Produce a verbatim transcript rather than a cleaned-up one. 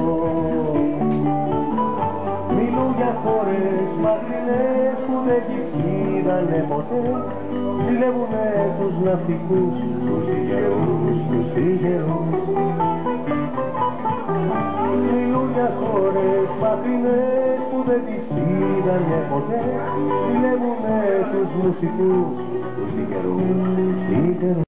Μιλούν για χώρες μακρινές που δεν τις είδανε ποτέ. Ζηλεύουνε τους ναυτικούς, τους τυχερούς, τους τυχερούς. Μιλούν για χώρες μακρινές που δεν τις είδανε ποτέ. Ζηλεύουνε τους μουσικούς, τους τυχερούς, τους τυχερούς.